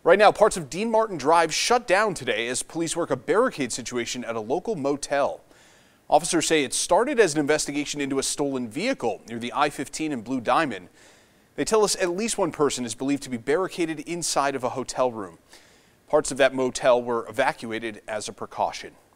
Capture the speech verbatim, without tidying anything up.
Right now, parts of Dean Martin Drive shut down today as police work a barricade situation at a local motel. Officers say it started as an investigation into a stolen vehicle near the I fifteen and Blue Diamond. They tell us at least one person is believed to be barricaded inside of a hotel room. Parts of that motel were evacuated as a precaution.